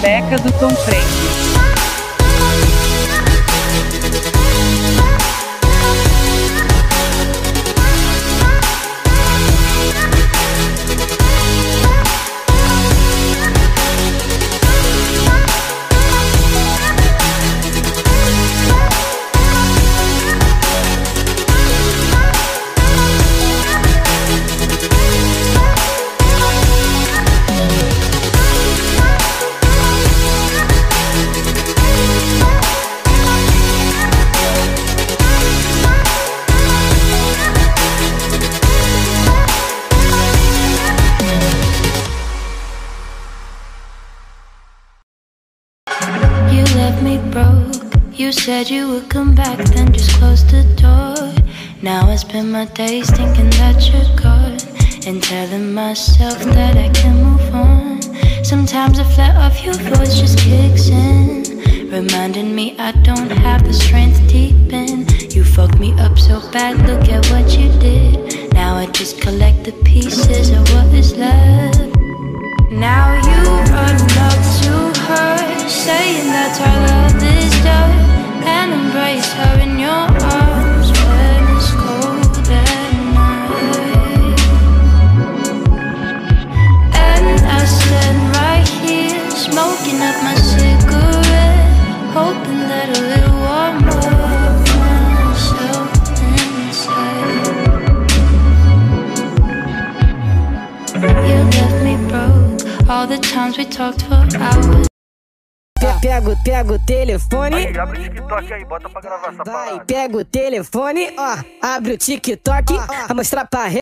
Becca do Tom Frank. You left me broke. You said you would come back, then just closed the door. Now I spend my days thinking that you're gone, and telling myself that I can move on. Sometimes a flare of your voice just kicks in, reminding me I don't have the strength deep in. You fucked me up so bad, look at what you did. Now I just collect the pieces of what is left. Now you run up to her, saying that our love is done, and embrace her in your arms when it's cold at night. And I stand right here, smoking up my cigarette, hoping that a little warm up myself inside. You left me broke, all the times we talked for hours. Pega o telefone. Aí, abre o TikTok aí, bota pra gravar essa parada. Pega o telefone, ó, abre o TikTok, a mostrar pra